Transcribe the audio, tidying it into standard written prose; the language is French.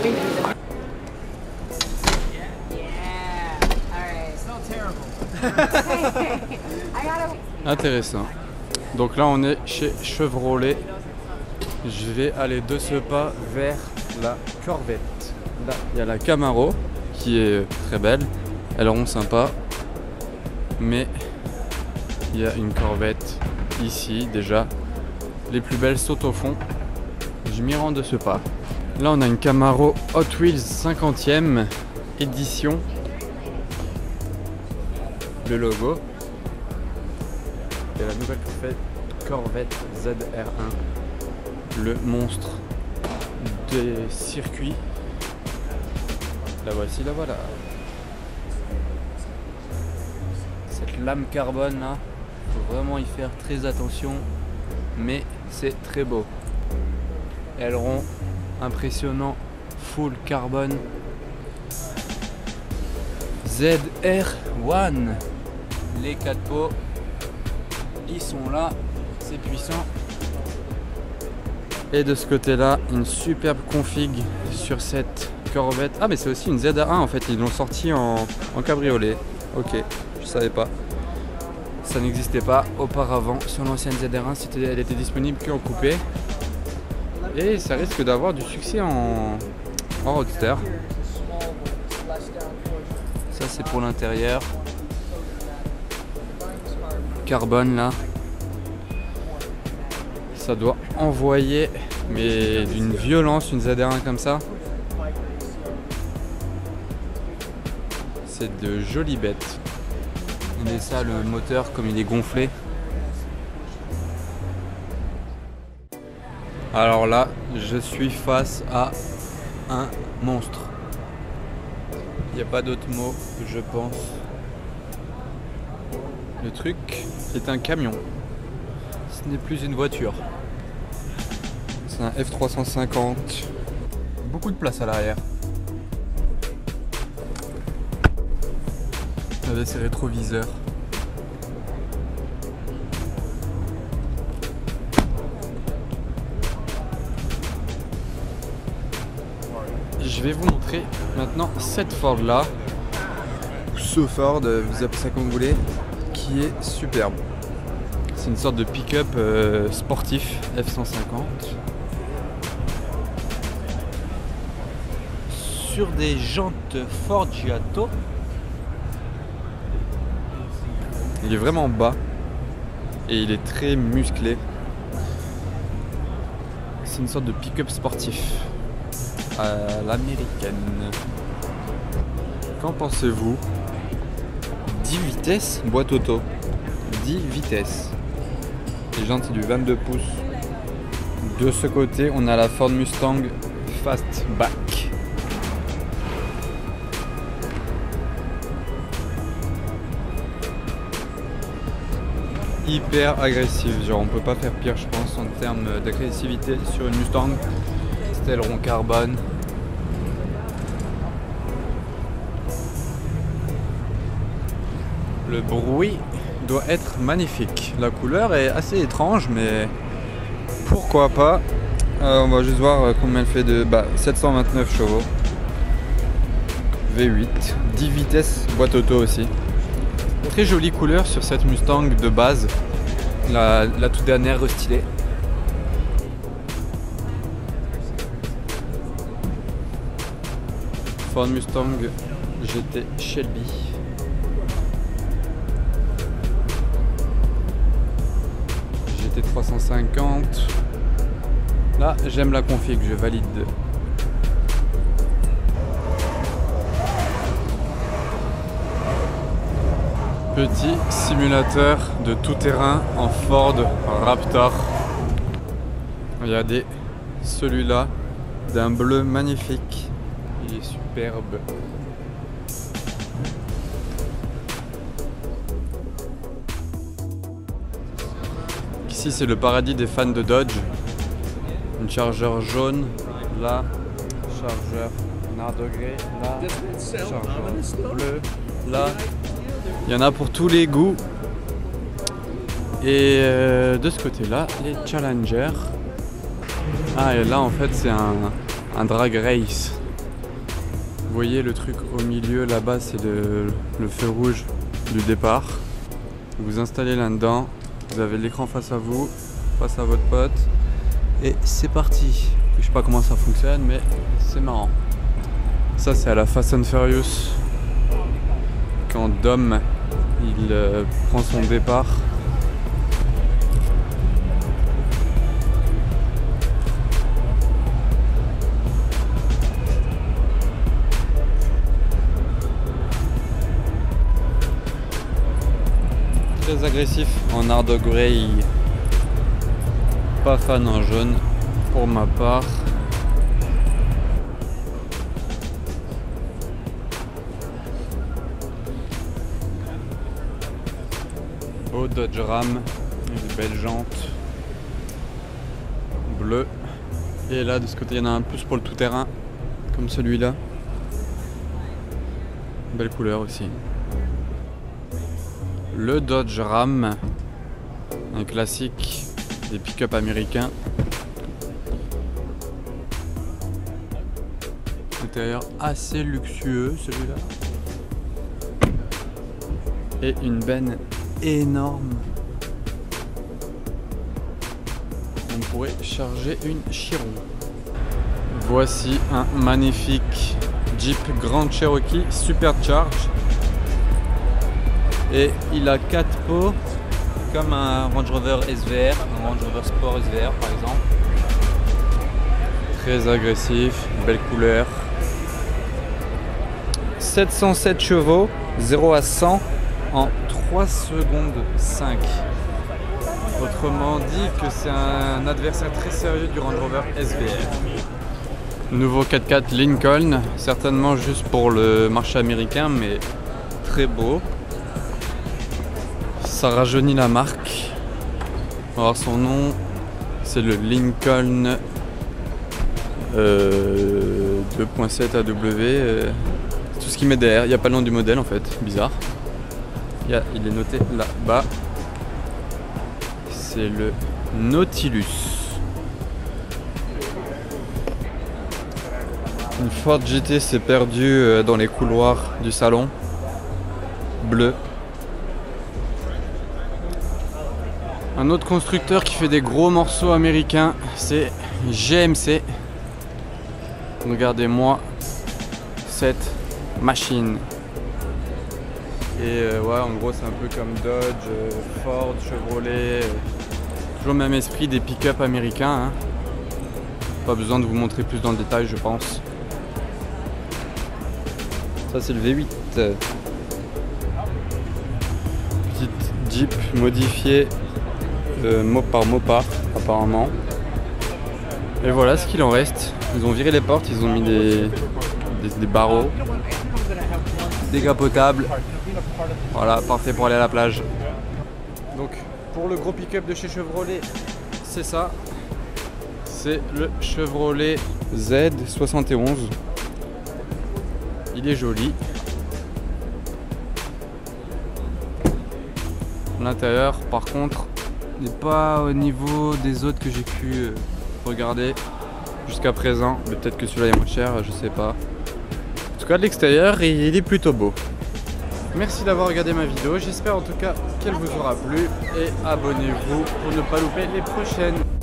Intéressant. Donc là on est chez Chevrolet. Je vais aller de ce pas vers la Corvette. Là il y a la Camaro qui est très belle. Elles rond sympa. Mais il y a une Corvette ici déjà. Les plus belles sautent au fond. Je m'y rends de ce pas. Là on a une Camaro Hot Wheels 50e édition. Le logo. Et la nouvelle Corvette ZR1. Le monstre des circuits. La voici, la voilà. Cette lame carbone là, faut vraiment y faire très attention. Mais c'est très beau. Aileron impressionnant, full carbone. ZR1. Les 4 pots, ils sont là, c'est puissant. Et de ce côté là, une superbe config sur cette Corvette. Ah mais c'est aussi une ZR1 en fait, ils l'ont sorti en cabriolet. Ok, je savais pas. Ça n'existait pas auparavant sur l'ancienne ZR1, elle était disponible qu'en coupé. Et ça risque d'avoir du succès en roadster. Ça c'est pour l'intérieur. Carbone là. Ça doit envoyer, mais d'une violence, une ZR1 comme ça. C'est de jolies bêtes. Et ça, le moteur, comme il est gonflé. Alors là, je suis face à un monstre. Il n'y a pas d'autre mot, je pense. Le truc est un camion. Ce n'est plus une voiture. C'est un F350. Beaucoup de place à l'arrière. Avec ses rétroviseurs. Je vais vous montrer maintenant cette Ford là. Ou ce Ford, vous appelez ça comme vous voulez, qui est superbe. C'est une sorte de pick-up sportif F150 sur des jantes Forgiato. Il est vraiment bas et il est très musclé. C'est une sorte de pick-up sportif à l'américaine. Qu'en pensez-vous? 10 vitesses, boîte auto. 10 vitesses. Les jantes c'est du 22 pouces. De ce côté on a la Ford Mustang Fastback. Hyper agressive, genre on peut pas faire pire je pense en termes d'agressivité sur une Mustang. Cet aileron carbone. Le bruit doit être magnifique. La couleur est assez étrange mais pourquoi pas. On va juste voir combien elle fait de 729 chevaux. V8, 10 vitesses, boîte auto aussi. Très jolie couleur sur cette Mustang de base, la toute dernière restylée. Ford Mustang GT Shelby. GT 350. Là j'aime la config, je valide. Petit simulateur de tout-terrain en Ford Raptor. Regardez celui-là d'un bleu magnifique. Il est superbe. Ici c'est le paradis des fans de Dodge. Une chargeur jaune, là, chargeur nard degré, là, chargeur bleu, là. Il y en a pour tous les goûts. Et de ce côté-là, les Challenger. Ah, et là en fait c'est un drag race. Vous voyez le truc au milieu là-bas, c'est le feu rouge du départ. Vous vous installez là-dedans, vous avez l'écran face à vous, face à votre pote, et c'est parti. Je sais pas comment ça fonctionne, mais c'est marrant. Ça, c'est à la Fast and Furious, quand Dom il prend son départ. Très agressif en Hard Grey, pas fan en jaune pour ma part. Beau Dodge Ram, une belle jante bleue. Et là de ce côté il y en a un plus pour le tout-terrain, comme celui-là. Belle couleur aussi. Le Dodge Ram, un classique des pick-up américains. Intérieur assez luxueux celui-là. Et une benne énorme. On pourrait charger une Chiron. Voici un magnifique Jeep Grand Cherokee Supercharge. Et il a 4 pots comme un Range Rover SVR, un Range Rover Sport SVR par exemple. Très agressif, belle couleur. 707 chevaux, 0 à 100 en 3 secondes 5. Autrement dit que c'est un adversaire très sérieux du Range Rover SVR. Nouveau 4x4 Lincoln, certainement juste pour le marché américain, mais très beau. Ça rajeunit la marque. Alors son nom, c'est le Lincoln 2.7 AW. Tout ce qui met derrière. Il n'y a pas le nom du modèle en fait, bizarre. Il est noté là-bas. C'est le Nautilus. Une Ford GT s'est perdue dans les couloirs du salon. Bleu. Un autre constructeur qui fait des gros morceaux américains, c'est GMC. Regardez-moi cette machine. Et ouais, en gros c'est un peu comme Dodge, Ford, Chevrolet. Toujours le même esprit des pick-up américains. Hein. Pas besoin de vous montrer plus dans le détail, je pense. Ça c'est le V8. Petite Jeep modifiée. Mot par apparemment. Et voilà ce qu'il en reste. Ils ont viré les portes, ils ont mis des barreaux décapotables. Voilà, parfait pour aller à la plage. Donc pour le gros pick-up de chez Chevrolet, c'est ça. C'est le Chevrolet Z71. Il est joli. L'intérieur par contre n'est pas au niveau des autres que j'ai pu regarder jusqu'à présent, mais peut-être que celui-là est moins cher, je sais pas. En tout cas de l'extérieur il est plutôt beau. Merci d'avoir regardé ma vidéo, j'espère en tout cas qu'elle vous aura plu et abonnez-vous pour ne pas louper les prochaines.